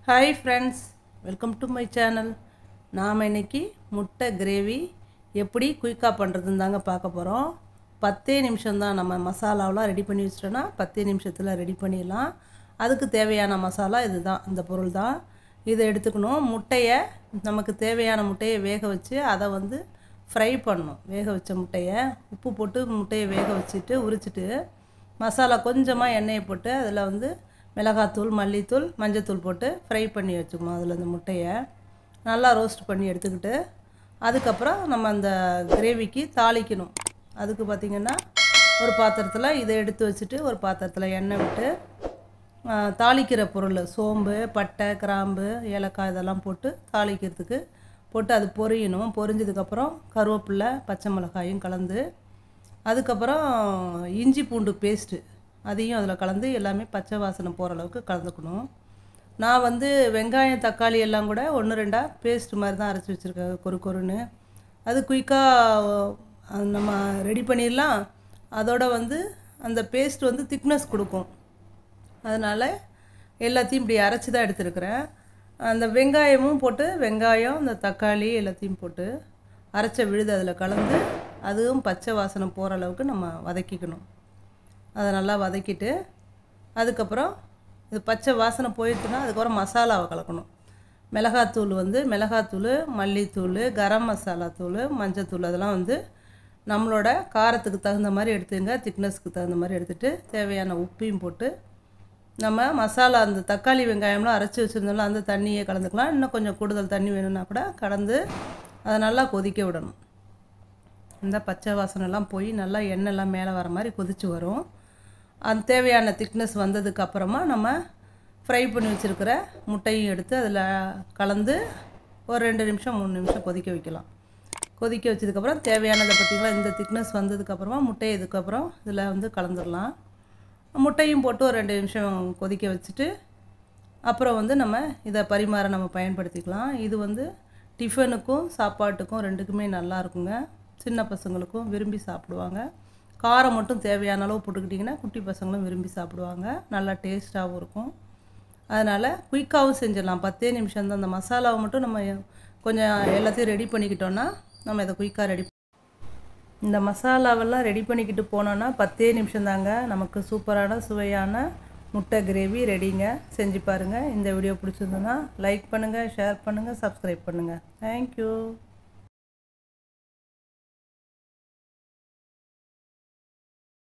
Hi friends, welcome to my channel. நாம் இன்னைக்கு முட்டை கிரேவி எப்படி குயிக்காக பண்ணுறதுன்னு தாங்க பார்க்க போகிறோம். 10 நிமிஷம் தான். நம்ம மசாலாவெலாம் ரெடி பண்ணி வச்சிட்டோன்னா 10 நிமிஷத்தில் ரெடி பண்ணிடலாம். அதுக்கு தேவையான மசாலா இதுதான், இந்த பொருள் தான். இதை எடுத்துக்கணும். முட்டையை நமக்கு தேவையான முட்டையை வேக வச்சு அதை வந்து ஃப்ரை பண்ணணும். வேக வச்ச முட்டையை உப்பு போட்டு முட்டையை வேக வச்சுட்டு உரிச்சிட்டு மசாலா கொஞ்சமாக எண்ணெயை போட்டு அதில் வந்து மிளகாத்தூள், மல்லித்தூள், மஞ்சத்தூள் போட்டு ஃப்ரை பண்ணி வச்சுக்கணும். அதில் இந்த முட்டையை நல்லா ரோஸ்ட் பண்ணி எடுத்துக்கிட்டு அதுக்கப்புறம் நம்ம அந்த கிரேவிக்கு தாளிக்கணும். அதுக்கு பார்த்திங்கன்னா ஒரு பாத்திரத்தில் இதை எடுத்து வச்சுட்டு ஒரு பாத்திரத்தில் எண்ணெய் விட்டு தாளிக்கிற பொருள் சோம்பு, பட்டை, கிராம்பு, ஏலக்காய் இதெல்லாம் போட்டு தாளிக்கிறதுக்கு போட்டு அது பொரியணும். பொரிஞ்சதுக்கப்புறம் கருவேப்பிலை, பச்சை மிளகாயும் கலந்து அதுக்கப்புறம் இஞ்சி பூண்டு பேஸ்ட்டு அதையும் அதில் கலந்து எல்லாமே பச்சை வாசனை போகிற அளவுக்கு கலந்துக்கணும். நான் வந்து வெங்காயம், தக்காளி எல்லாம் கூட 1-2 பேஸ்ட் மாதிரி தான் அரைச்சி வச்சுருக்கேன், கொருன்னு. அது குயிக்காக நம்ம ரெடி பண்ணிடலாம். அதோட வந்து அந்த பேஸ்ட் வந்து திக்னஸ் கொடுக்கும். அதனால் எல்லாத்தையும் இப்படி அரைச்சி தான் எடுத்துருக்கிறேன். அந்த வெங்காயமும் போட்டு வெங்காயம், இந்த தக்காளி எல்லாத்தையும் போட்டு அரைச்ச விழுது அதில் கலந்து அதுவும் பச்சை வாசனை போகிற அளவுக்கு நம்ம வதக்கிக்கணும். அதை நல்லா வதக்கிட்டு அதுக்கப்புறம் இது பச்சை வாசனை போயிடுச்சுன்னா அதுக்கப்புறம் மசாலாவை கலக்கணும். மிளகாத்தூள், மல்லித்தூள், கரம் மசாலா தூள், மஞ்சத்தூள் அதெல்லாம் வந்து நம்மளோட காரத்துக்கு தகுந்த மாதிரி எடுத்துங்க. திக்னஸ்க்கு தகுந்த மாதிரி எடுத்துகிட்டு தேவையான உப்பையும் போட்டு நம்ம மசாலா அந்த தக்காளி வெங்காயம்லாம் அரைச்சி வச்சுருந்தோம்ல அந்த தண்ணியை கலந்துக்கலாம். இன்னும் கொஞ்சம் கூடுதல் தண்ணி வேணும்னா கூட கலந்து அதை நல்லா கொதிக்க விடணும். இந்த பச்சை வாசனைலாம் போய் நல்லா எண்ணெய்லாம் மேலே வர மாதிரி கொதித்து வரும். அது தேவையான திக்னஸ் வந்ததுக்கப்புறமா நம்ம ஃப்ரை பண்ணி வச்சுருக்கிற முட்டையும் எடுத்து அதில் கலந்து ஒரு 2 நிமிஷம் 3 நிமிஷம் கொதிக்க வைக்கலாம். கொதிக்க வச்சதுக்கப்புறம் தேவையானதை பார்த்திங்களா இந்த திக்னஸ் வந்ததுக்கப்புறமா முட்டையை இதுக்கப்புறம் இதில் வந்து கலந்துடலாம். முட்டையும் போட்டு ஒரு 2 நிமிஷம் கொதிக்க வச்சுட்டு அப்புறம் வந்து நம்ம இதை பரிமாற நம்ம பயன்படுத்திக்கலாம். இது வந்து டிஃபனுக்கும் சாப்பாட்டுக்கும் ரெண்டுக்குமே நல்லா இருக்குங்க. சின்ன பசங்களுக்கும் விரும்பி சாப்பிடுவாங்க. காரம் மட்டும் தேவையான அளவு போட்டுக்கிட்டிங்கன்னா குட்டி பசங்களும் விரும்பி சாப்பிடுவாங்க. நல்லா டேஸ்ட்டாகவும் இருக்கும். அதனால் குயிக்காகவும் செஞ்சிடலாம். 10 நிமிஷம் தான். அந்த மசாலாவை மட்டும் நம்ம கொஞ்சம் எல்லாத்தையும் ரெடி பண்ணிக்கிட்டோன்னா நம்ம இதை குயிக்காக இந்த மசாலாவெல்லாம் ரெடி பண்ணிக்கிட்டு போனோன்னா 10 நிமிஷம் தாங்க. நமக்கு சூப்பரான சுவையான முட்டை கிரேவி ரெடிங்க. செஞ்சு பாருங்கள். இந்த வீடியோ பிடிச்சிருந்ததுன்னா லைக் பண்ணுங்கள், ஷேர் பண்ணுங்கள், சப்ஸ்கிரைப் பண்ணுங்கள். தேங்க்யூ.